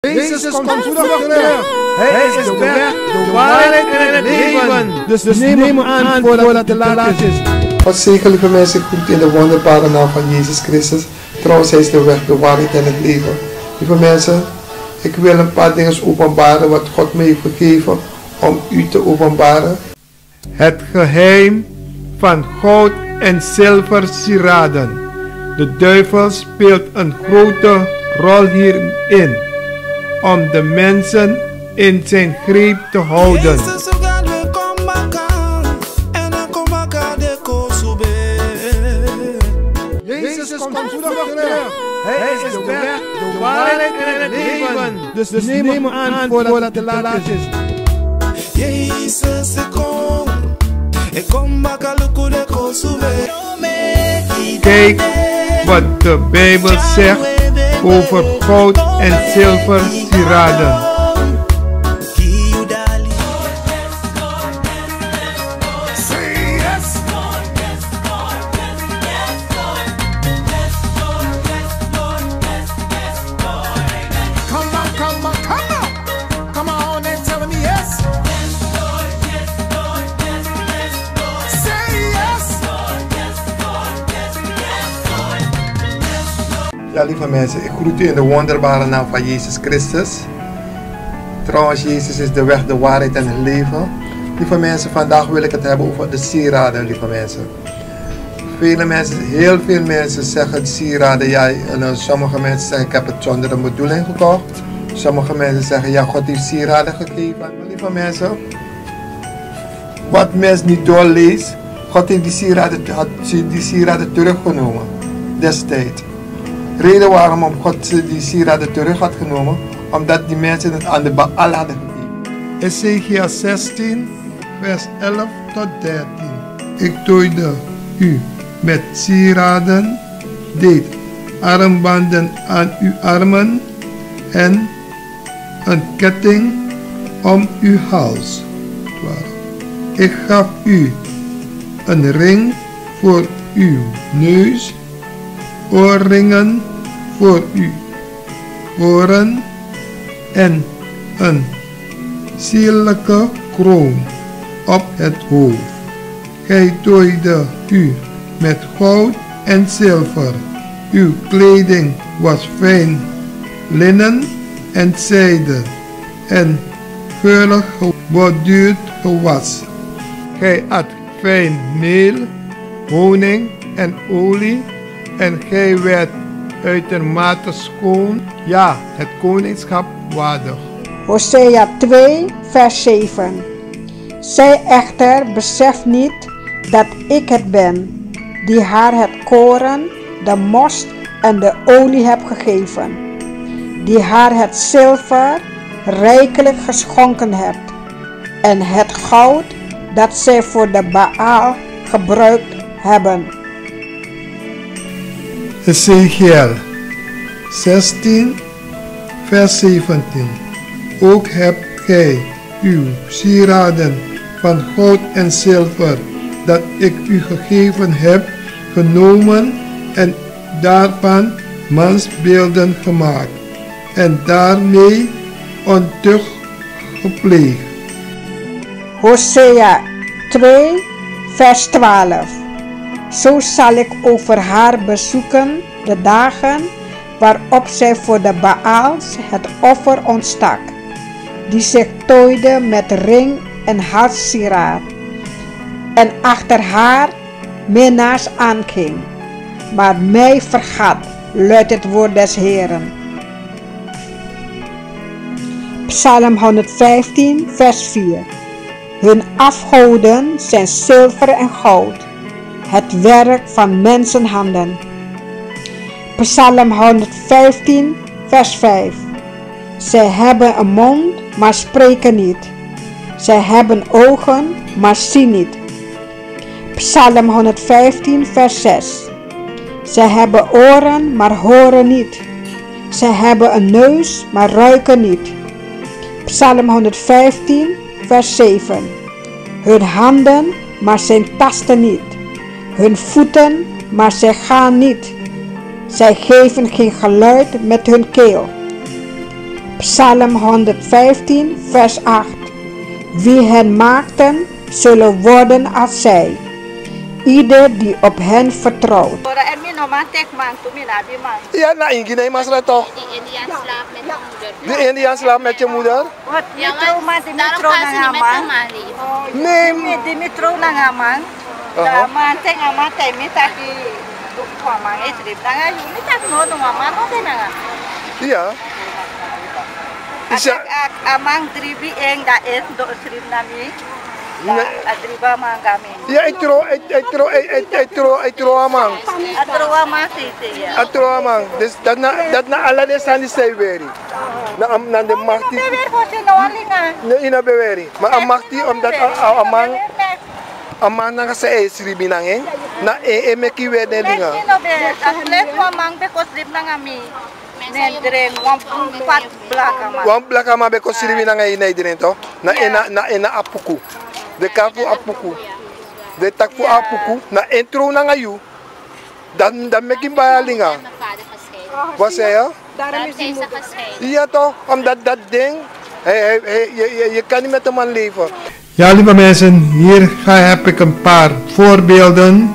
Jezus komt spoedig terug. Hij is de weg, de waarheid en het leven. Dus neem hem aan voordat het te laat is. God zegen, lieve mensen, ik groet in de wonderbare naam van Jezus Christus. Trouwens, hij is de weg, de waarheid en het leven. Lieve mensen, ik wil een paar dingen openbaren wat God me heeft gegeven om u te openbaren. Het geheim van goud en zilver sieraden. De duivel speelt een grote rol hierin om de mensen in zijn greep te houden. Jezus komt spoedig terug. Hij is de weg, de waarheid en het leven. Dus neem hem aan voordat het te laat is. Jezus komt, ik kom Kijk wat de Bijbel zegt over goud en zilver sieraden. Ja, lieve mensen, ik groet u in de wonderbare naam van Jezus Christus. Trouwens, Jezus is de weg, de waarheid en het leven. Lieve mensen, vandaag wil ik het hebben over de sieraden, lieve mensen. Heel veel mensen zeggen sieraden, ja, en sommige mensen zeggen ik heb het zonder een bedoeling gekocht. Sommige mensen zeggen ja, God heeft sieraden gegeven. Maar lieve mensen, wat mensen niet doorleest, God heeft die sieraden teruggenomen destijds. De reden waarom God die sieraden terug had genomen, omdat die mensen het aan de Baal hadden gegeven. Ezekiel 16, vers 11 tot 13. Ik tooide u met sieraden, deed armbanden aan uw armen en een ketting om uw hals. 12. Ik gaf u een ring voor uw neus, oorringen voor uw oren en een sierlijke kroon op het hoofd. Gij tooide u met goud en zilver. Uw kleding was fijn linnen en zijde en geurig geborduurd gewas. Gij at fijn meel, honing en olie en gij werd uitermate schoon, ja, het koningschap waardig. Hosea 2, vers 7. Zij echter beseft niet dat ik het ben, die haar het koren, de most en de olie heb gegeven, die haar het zilver rijkelijk geschonken hebt, en het goud dat zij voor de Baal gebruikt hebben. Ezekiel 16, vers 17. Ook hebt gij uw sieraden van goud en zilver, dat ik u gegeven heb, genomen en daarvan mansbeelden gemaakt, en daarmee ontucht gepleegd. Hosea 2, vers 12. Zo zal ik over haar bezoeken de dagen waarop zij voor de Baals het offer ontstak, die zich tooide met ring en halssieraad, en achter haar minnaars aanging, maar mij vergat, luidt het woord des Heeren. Psalm 115, vers 4. Hun afgoden zijn zilver en goud, het werk van mensenhanden. Psalm 115, vers 5. Zij hebben een mond, maar spreken niet. Zij hebben ogen, maar zien niet. Psalm 115, vers 6. Zij hebben oren, maar horen niet. Zij hebben een neus, maar ruiken niet. Psalm 115, vers 7. Hun handen, maar zij tasten niet. Hun voeten, maar zij gaan niet. Zij geven geen geluid met hun keel. Psalm 115, vers 8. Wie hen maakten, zullen worden als zij. Ieder die op hen vertrouwt. Ja, na Ingine Masra toch? De Indiaan slaapt met je moeder? Ja, maar daarom gaan ze niet met mama leven. Nee. Dimitro na nga man. Da man te nga man te mi ta ki kwa man e trip na nga yu mi ta no no mama no te na nga. Ja. Amang tribi eng da es do trip na mi. Adriba man kami. Ja, ik tro amang. Atroa man sisi ya. Atro amang. Dus dat na ala de sani seiweri. Na de machti. Bewer ko si no alinga. Na ina beweri. Maar am machti omdat amang amang na sa esribi nangeng na meki wede linga. No be atlet mo mang be ko trip na nga mi. Nendren wampat blaka man. Wan blaka ma be ko sribi nanga ina idrento. Na ina apuku. De kafu apuku. De takfu apuku. Na intro na ngayu. Dan meki bayalinga. Wat zei je? Daarom is hij gescheiden. Ja toch, omdat dat ding, je kan niet met een man leven. Ja, lieve mensen, hier heb ik een paar voorbeelden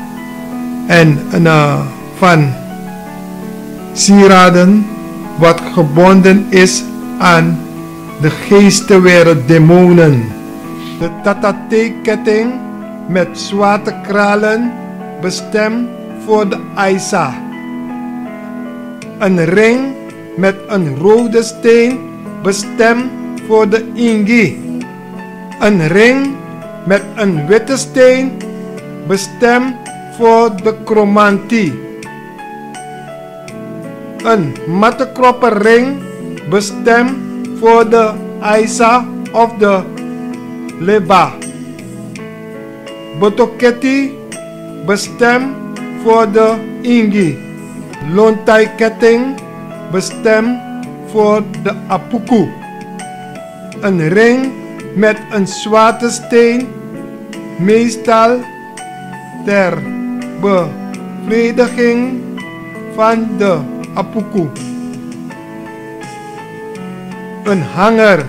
van sieraden wat gebonden is aan de geestenwereld, demonen. De tatate-ketting met zwarte kralen, bestemd voor de Aisa. Een ring met een rode steen, bestemd voor de Ingi. Een ring met een witte steen, bestemd voor de Chromanti. Een mattekroppen ring, bestemd voor de Aisa of de Leba. Botoketi, bestemd voor de Ingi. Lontai-ketting, bestemd voor de Apuku. Een ring met een zwarte steen, meestal ter bevrediging van de Apuku. Een hanger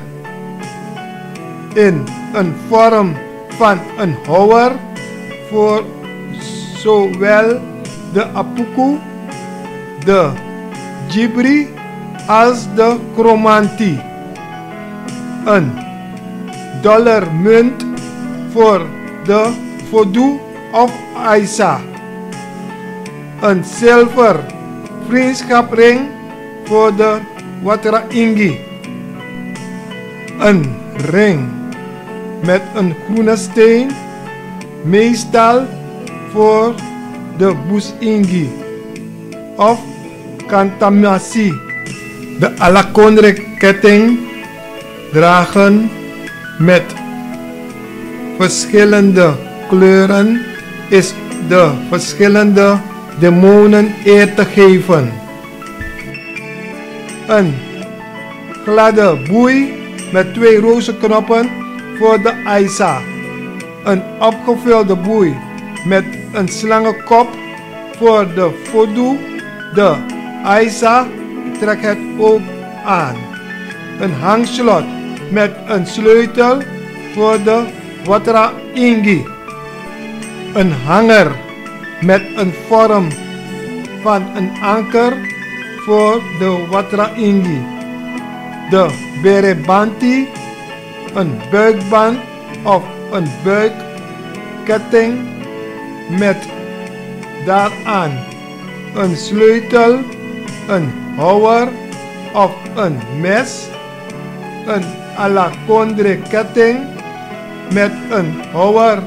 in een vorm van een houwer voor zowel de Apuku, de Jibri als de Chromanti. Een dollarmunt voor de Voodoo of Aisa. Een zilver vriendschapring voor de Watra Ingi. Een ring met een groene steen, meestal voor de Busingi of Kantamasi. De Alakondre ketting dragen met verschillende kleuren is de verschillende demonen eer te geven. Een gladde boei met 2 roze knoppen voor de Aisa. Een opgevulde boei met een slangenkop voor de Voodoo. De Aisa trekt het ook aan. Een hangslot met een sleutel voor de Watra Ingi. Een hanger met een vorm van een anker voor de Watra Ingi. De Berebanti, een buikband of een buikketting met daaraan een sleutel, een houwer of een mes. Een Alakondre ketting met een houwer,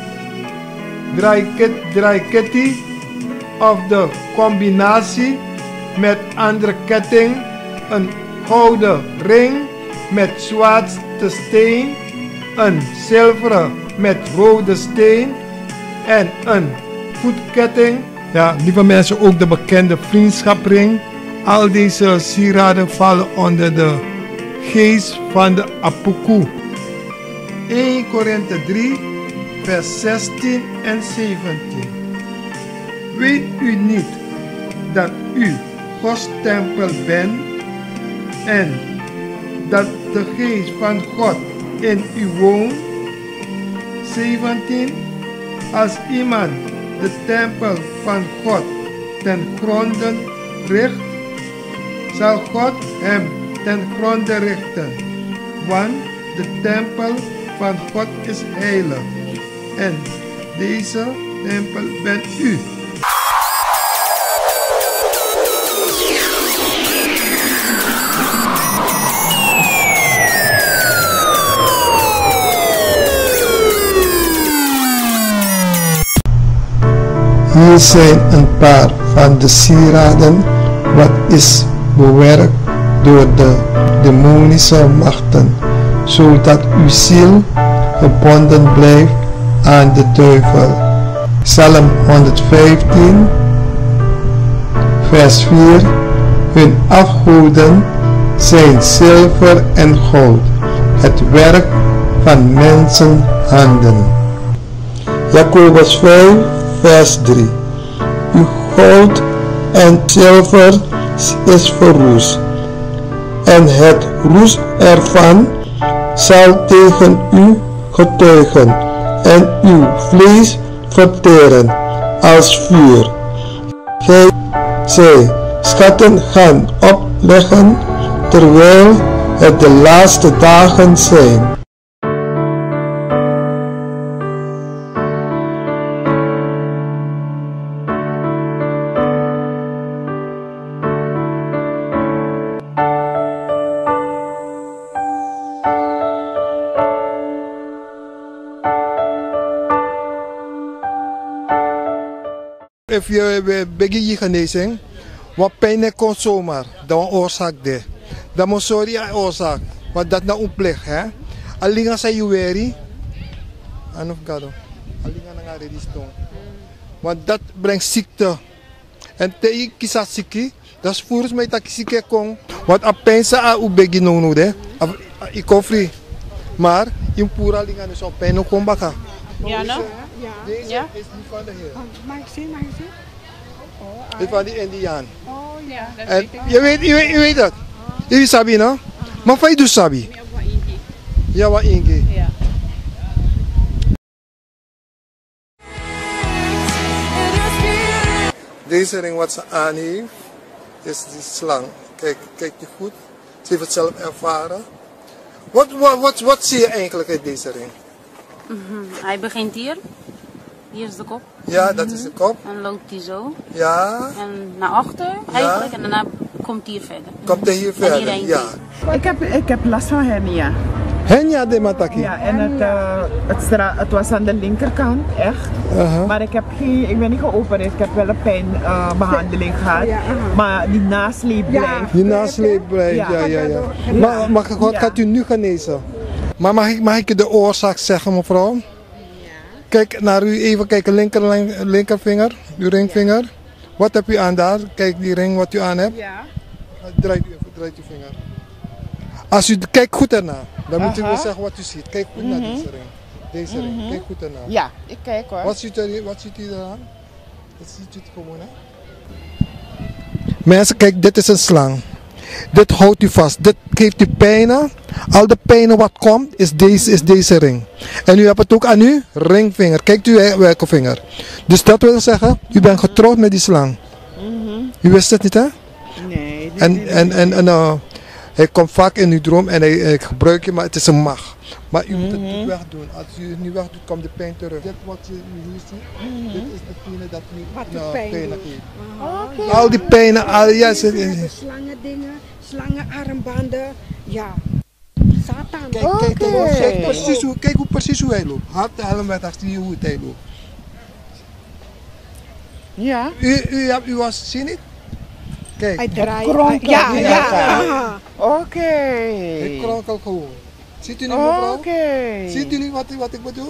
draaiketty of de combinatie met andere ketting, een gouden ring met zwarte steen, een zilveren met rode steen en een voetketting. Ja, lieve mensen, ook de bekende vriendschapring. Al deze sieraden vallen onder de geest van de Apuku. 1 Korinthe 3, vers 16 en 17. Weet u niet dat u Gods tempel bent en dat de geest van God in u woont. 17. Als iemand de tempel van God ten gronde richt, zal God hem ten gronde richten. Want de tempel van God is heilig. En deze tempel bent u. Hier zijn een paar van de sieraden wat is bewerkt door de demonische machten, zodat uw ziel gebonden blijft aan de duivel. Psalm 115, vers 4. Hun afgoden zijn zilver en goud, het werk van mensenhanden. Jacobus 5, vers 3. Uw goud en zilver is verroest, en het roest ervan zal tegen u getuigen en uw vlees verteren als vuur. Zij schatten gaan opleggen terwijl het de laatste dagen zijn. If je begin je genezing, wat pijn komt zomaar, dan oorzaak de. Dan moet sorry aan oorzaak, want dat nou onplicht, hè. Alleen als je weri, anof gado, alleen als je redistong. Want dat brengt ziekte. En te je kies ziekte, dat is volgens mij dat ziekte komt. Want op pijn sa u begin nou de, ik kom free. Maar in pura linga dus op pijn ook komt baka. Ja, nou? Deze is niet van de Heer. Mag ik zien, mag ik zien? Dit van die Indiaan. Oh ja, dat En weet ik. je weet dat. Je sabi no? Maar wat je doet sabi? Ja, wat ingi. Ja. Deze ring wat ze aan heeft, is die slang. Kijk je goed. Ze heeft het zelf ervaren. Wat zie je eigenlijk uit deze ring? Hij begint hier. Hier is de kop. Ja, dat is de kop. Dan loopt hij zo. Ja. En naar achter eigenlijk. En daarna komt hij hier verder. Komt hij hier verder? Ja. Ik heb last van hernia. Hernia de mataki? Ja, en het was aan de linkerkant, echt. Maar ik ben niet geopereerd, ik heb wel een pijnbehandeling gehad. Maar die nasleep blijft. Die nasleep blijft, ja. Maar God gaat u nu genezen. Maar mag ik de oorzaak zeggen, mevrouw? Ja. Kijk naar u, even kijken, linkervinger, uw ringvinger. Ja. Wat heb u aan daar? Kijk die ring wat u aan hebt. Ja. Draait uw vinger. Als u kijkt goed ernaar, dan moet u wel zeggen wat u ziet. Kijk goed naar deze ring. Deze ring, kijk goed ernaar. Ja, ik kijk hoor. Wat ziet u eraan? Dat ziet u het gewoon, hè? Mensen, kijk, dit is een slang. Dit houdt u vast. Dit geeft u pijnen. Al de pijnen wat komt, is deze ring. En u hebt het ook aan uw ringvinger. Kijkt u welke vinger. Dus dat wil zeggen, u bent getrouwd met die slang. U wist het niet, hè? Nee. En hij komt vaak in uw droom en hij gebruikt je, maar het is een macht. Maar u moet het niet wegdoen. Als u het niet wegdoet, komt de pijn terug. Dit wat je hier ziet, dit is de pijn dat u pijn geeft. Al die pijnen, Slangen dingen, slangenarmbanden, ja. Satan. Kijk precies hoe hij loopt. Hard helm met achter je hoe hij loopt. Ja. U was, zie je niet? Kijk. Hij draait. Ja. Oké. Hij kronkelt gewoon. Ziet u nu, mevrouw? Oké. Ziet u nu wat ik bedoel?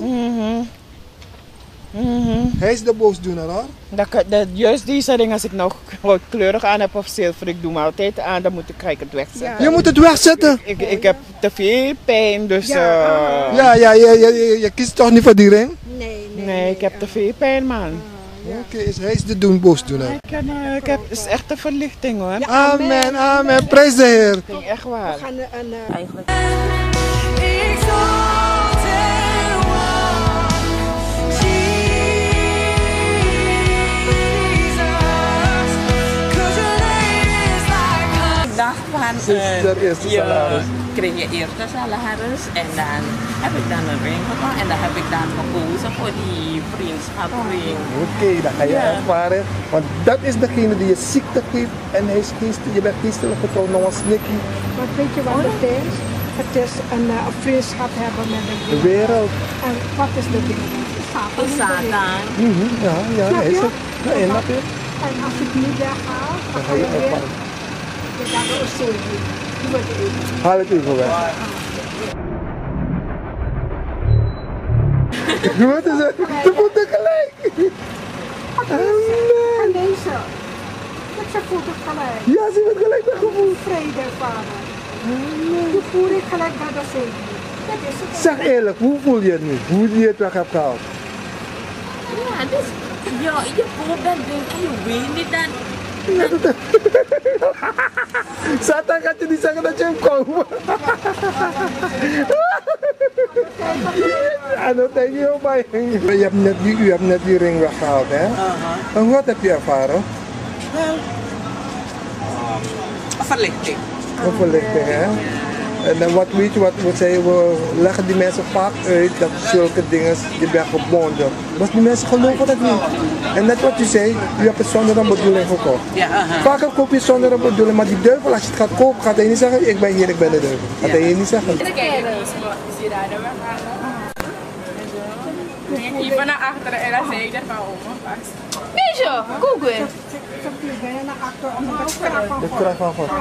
Hij is de boosdoener, hoor. Juist deze ring, als ik nog kleurig aan heb of zilver, ik doe me altijd aan, dan ga ik het wegzetten. Ja. Je moet het wegzetten? Ik heb te veel pijn, dus... Je kiest toch niet voor die ring? Nee, ik heb te veel pijn, man. Oké, hij is de boosdoener. Het is echt een verlichting hoor. Ja, Amen, amen. Prijs de Heer. Echt waar. We gaan Eigenlijk. Ik dacht van, je kreeg je eerste salaris en dan heb ik dan een ring gekocht en dan heb ik dan gekozen voor die vriendschapsring. Oké, dat ga je ervaren. Want dat is degene die je ziekte geeft en hij is je bent geestelijk getrouwd, nog een snikkie. Maar weet je wat het is? Het is een vriendschap hebben met De wereld. En wat is de ding? Satan. Ja, hij is het. Ja, en dat is. En als ik niet weghaal, Dan ga je ervaren. je gaat er ook zo in. Die wordt even. Haal het even weg. Wat is het? Ze voeten gelijk. En deze. Met zijn voeten gelijk. Ja, ze wordt gelijk weggevoerd. Vrede, vader. Die voer ik gelijk bij de zee. Dat is het. Zeg eerlijk, hoe voel je het nu? Hoe je het weg hebt gehaald? Ja, dus je koopt dat ding en je weet niet dat. Satan gaat je niet zeggen dat je hem koopt. En dan denk je, oh my. U hebt net die ring weggehaald, hè? En wat heb je ervaren? Verlichting. Een verlichting, hè? En dan wat weet je, wat zei, we leggen die mensen vaak uit dat zulke dingen, je bent gebonden. Maar die mensen geloven dat niet. En net wat je zei, je hebt het zonder een bedoeling gekocht. Ja, Vaker koop je zonder een bedoeling, maar die duivel, als je het gaat kopen, gaat hij niet zeggen, ik ben hier, ik ben de duivel. Gaat hij niet zeggen. Ik ben naar achteren en dan zei ik van oma vast. Bijzo, Google. Ik ben naar achter om het kracht van De kracht van God.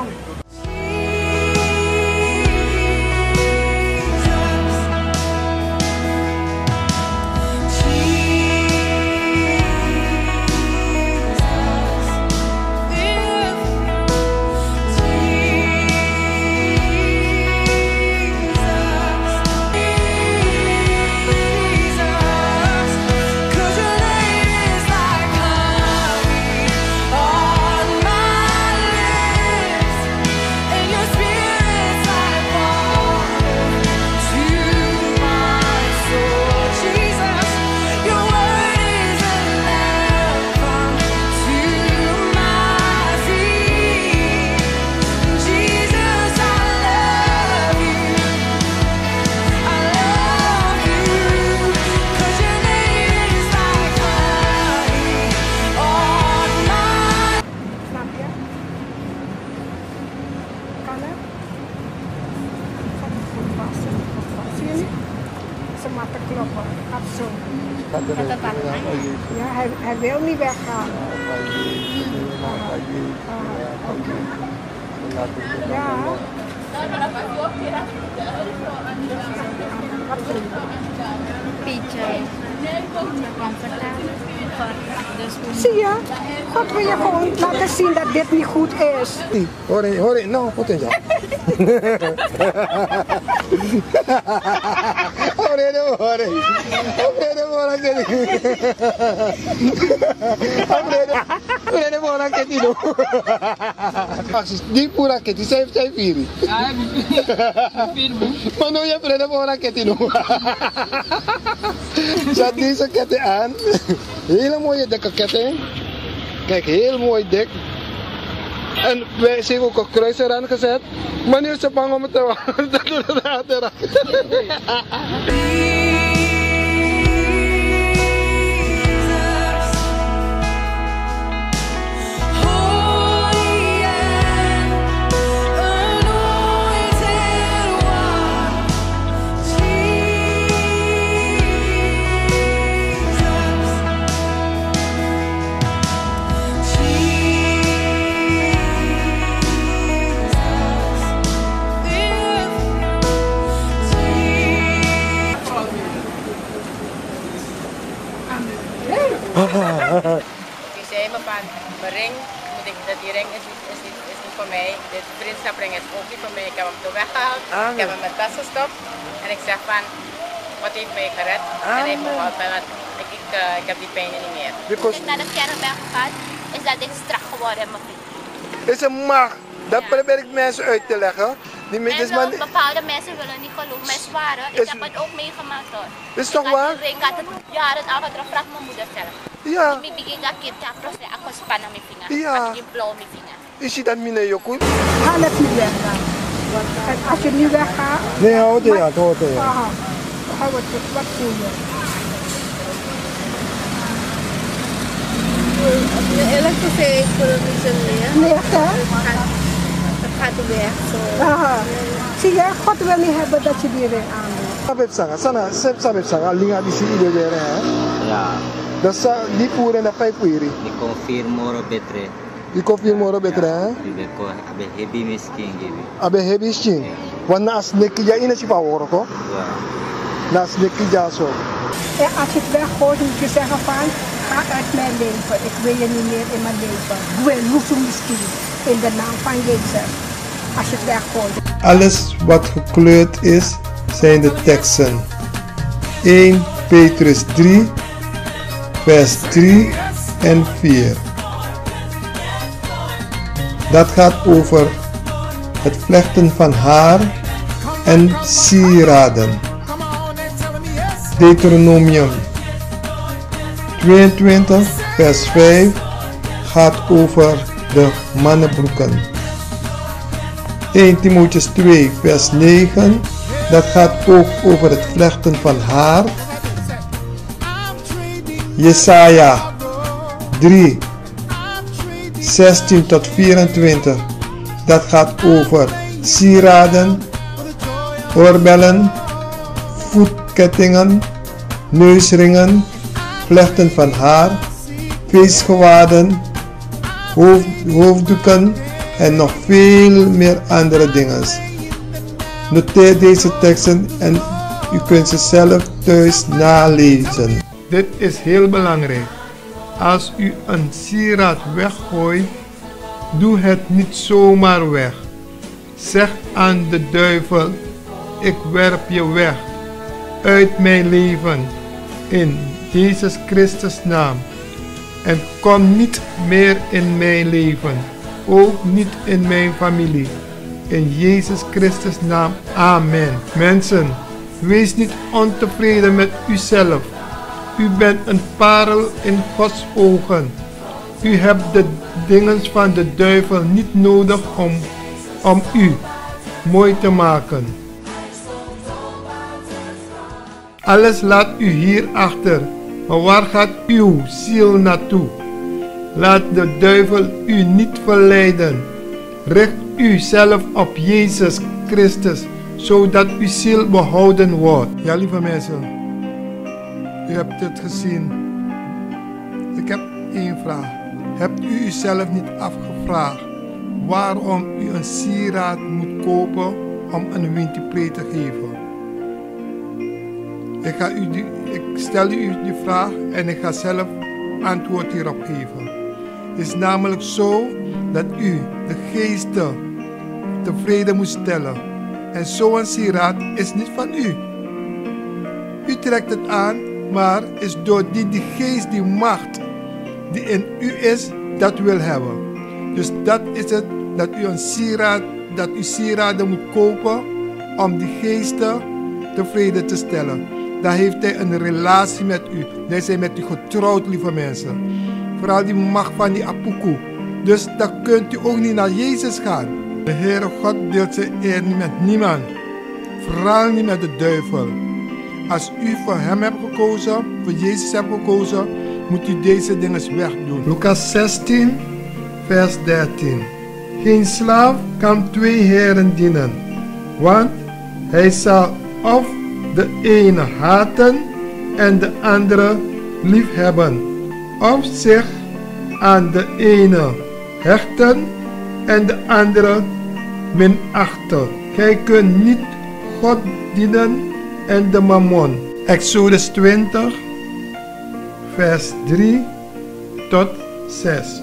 Ja, hij wil niet weggaan. Ja. Pietje. Zie je? God wil je gewoon laten zien dat dit niet goed is. Hoor je, nou, wat is dat? Hoor die pura que tu sai firi. Ah, Maar nou je prende voor een ketting. Zet deze ketting aan. Hele mooie dikke ketting. Kijk, heel mooi dik. En wij zijn ook een kruis eraan gezet. Maar nu is ze bang om het te raken. Die zei me van, mijn ring, die ring is niet voor mij. De vriendschapring is ook niet voor mij. Ik heb hem toen weggehaald. Ik heb hem in mijn tas gestopt. En ik zeg van, wat heeft mij gered? En hij heeft me geholpen. Ik ik heb die pijn niet meer. Toen ik naar de kerk ben gegaan, is dat ik strak geworden in mijn vriend. Is een macht. Dat probeer ik mensen uit te leggen. Die Bepaalde mensen willen niet geloven, mijn zware. Ik heb het ook meegemaakt hoor. Is toch waar? Ik had het jaren achter, vraag mijn moeder zelf. Ja. Ik begin dat kind te proces, ik was spannen mijn vinger. Ja. Ik heb blauw mijn vinger. Is je dat mine Jokun? Ga het niet weggaan. En als je niet weggaat... Nee, houd je ja, houd je ja. Aha. Hou het, wat voel je? Eerlijk gezegd, ik voel het niet zo meer. Nee, hè? Het gaat weg zo. Aha. Zie je, God wil niet hebben dat je die ring aandoet. Sabep sanga, sabep sanga, linga di si ibe bere hè? Ja. Dat sa die pure na pai puiri. Die confirmoro betre. Die confirmoro betre hè? Die beko abe hebi miskin gibi. Abe hebi skin. Want naast neki ja ina si paworo ko. Ja. Naast neki ja zo. En als je het weggooit, moet je zeggen van, ga uit mijn leven. Ik wil je niet meer in mijn leven. Doe loesoe misschien. In de naam van Jezus. Als je het weggooit. Alles wat gekleurd is, zijn de teksten. 1 Petrus 3, vers 3 en 4. Dat gaat over het vlechten van haar en sieraden. Deuteronomium 22, vers 5 gaat over de mannenbroeken. 1 Timotheus 2, vers 9, dat gaat ook over het vlechten van haar. Jesaja 3, 16 tot 24, dat gaat over sieraden, oorbellen, voetkettingen, neusringen, vlechten van haar, feestgewaden, hoofddoeken en nog veel meer andere dingen. Noteer deze teksten en u kunt ze zelf thuis nalezen. Dit is heel belangrijk. Als u een sieraad weggooit, doe het niet zomaar weg. Zeg aan de duivel, ik werp je weg uit mijn leven in Jezus Christus naam. En kom niet meer in mijn leven, ook niet in mijn familie. In Jezus Christus naam, amen. Mensen, wees niet ontevreden met uzelf. U bent een parel in Gods ogen. U hebt de dingen van de duivel niet nodig om u mooi te maken. Alles laat u hier achter. Maar waar gaat uw ziel naartoe? Laat de duivel u niet verleiden. Richt u zelf op Jezus Christus, zodat uw ziel behouden wordt. Ja, lieve mensen, u hebt het gezien. Ik heb één vraag. Hebt u uzelf niet afgevraagd waarom u een sieraad moet kopen om een windplay te geven? Ik stel u die vraag en ik ga zelf antwoord hierop geven. Het is namelijk zo dat u de geesten tevreden moet stellen. En zo'n sieraad is niet van u. U trekt het aan, maar is door die geest, die macht die in u is, dat wil hebben. Dus dat is het, dat u een sieraad, dat u sieraden moet kopen om die geesten tevreden te stellen. Dan heeft hij een relatie met u. Dan is hij met u getrouwd, lieve mensen. Vooral die macht van die apuku. Dus dan kunt u ook niet naar Jezus gaan. De Heere God deelt zijn eer niet met niemand. Vooral niet met de duivel. Als u voor hem hebt gekozen, voor Jezus hebt gekozen, moet u deze dingen wegdoen. Lucas 16, vers 13. Geen slaaf kan 2 heren dienen, want hij zal of de ene haten en de andere liefhebben, of zich aan de ene hechten en de andere minachten. Gij kunt niet God dienen en de mammon. Exodus 20, vers 3 tot 6.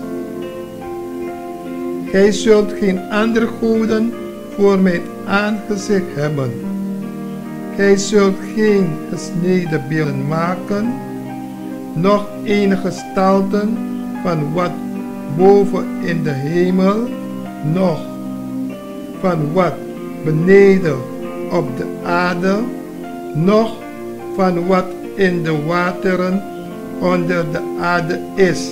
Gij zult geen andere goden voor mijn aangezicht hebben. Gij zult geen gesneden beelden maken nog enige gestalten van wat boven in de hemel, noch van wat beneden op de aarde, noch van wat in de wateren onder de aarde is.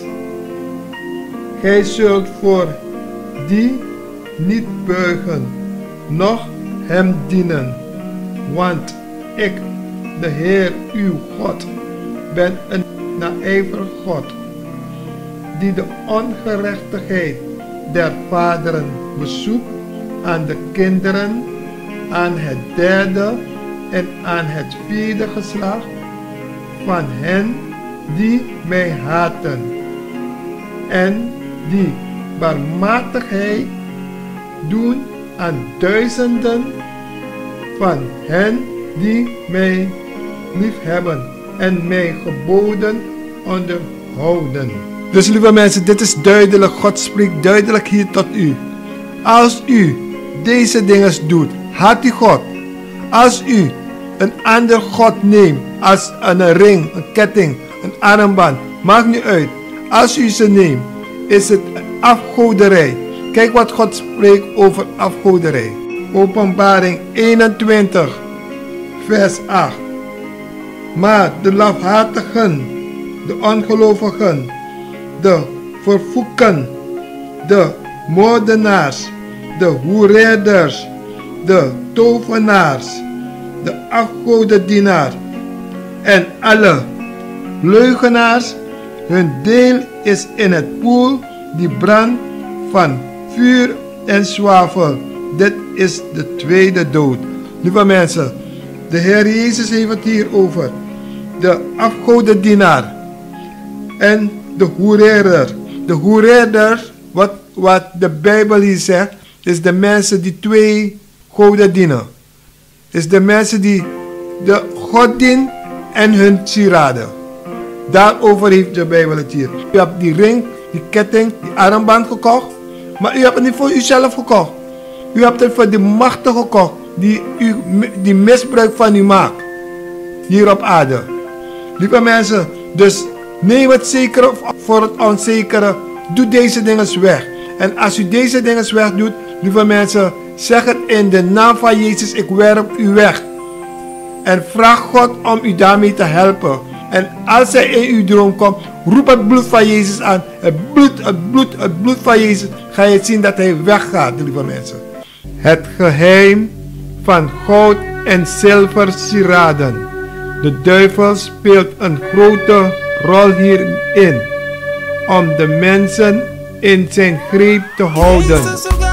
Gij zult voor die niet buigen, noch hem dienen, want ik, de Heer uw God, ben een naijverig God, die de ongerechtigheid der vaderen bezoekt aan de kinderen, aan het derde en aan het vierde geslacht van hen die mij haten, en die barmhartigheid doen aan duizenden van hen die mij liefhebben en mijn geboden onderhouden. Dus lieve mensen, dit is duidelijk. God spreekt duidelijk hier tot u. Als u deze dingen doet, haat u God. Als u een ander God neemt, als een ring, een ketting, een armband, maakt niet uit. Als u ze neemt, is het afgoderij. Kijk wat God spreekt over afgoderij. Openbaring 21, vers 8. Maar de lafhartigen, de ongelovigen, de vervloeken, de moordenaars, de hoereerders, de tovenaars, de afgodendienaars en alle leugenaars, hun deel is in het poel die brandt van vuur en zwavel. Dit is de tweede dood. Lieve mensen, de Heer Jezus heeft het hier over de afgodendienaar en de hoereerder. De hoereerder, wat de Bijbel hier zegt, is de mensen die twee goden dienen. Is de mensen die de God dienen en hun sieraden. Daarover heeft de Bijbel het hier. U hebt die ring, die ketting, die armband gekocht, maar u hebt het niet voor uzelf gekocht. U hebt het voor de machten gekocht die misbruik van u maakt. Hier op aarde. Lieve mensen, dus neem het zekere voor het onzekere. Doe deze dingen weg. En als u deze dingen weg doet, lieve mensen, zeg het in de naam van Jezus, ik werp u weg. En vraag God om u daarmee te helpen. En als hij in uw droom komt, roep het bloed van Jezus aan. Het bloed van Jezus. Ga je zien dat hij weggaat, lieve mensen. Het geheim van goud en zilver sieraden. De duivel speelt een grote rol hierin. Om de mensen in zijn greep te houden.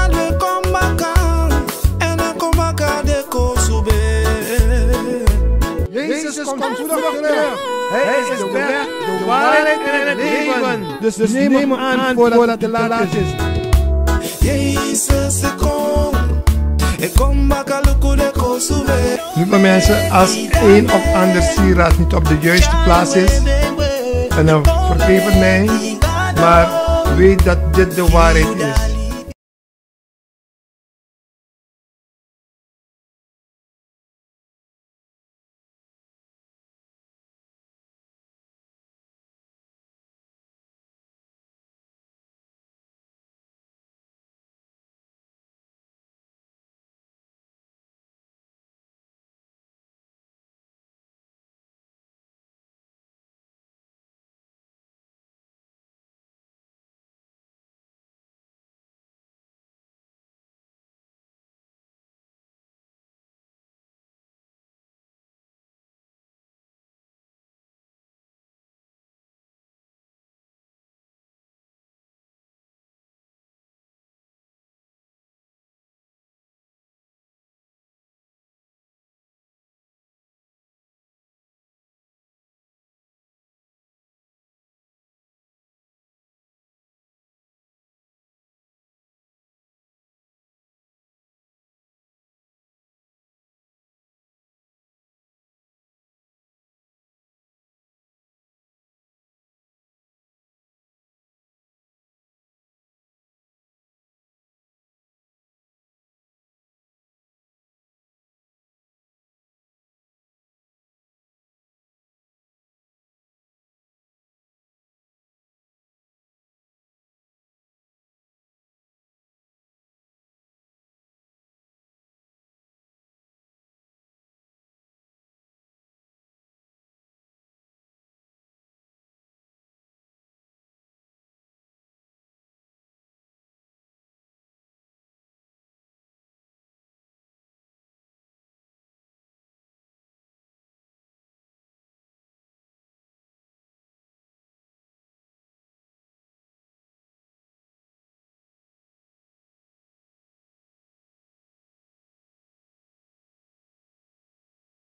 Jezus komt spoedig terug. Hij is de weg, de waarheid en het leven. Dus neem hem aan voordat het te laat is. Jezus komt. Lieve mensen, als een of ander sieraad niet op de juiste plaats is, en dan vergeef het mij, maar weet dat dit de waarheid is.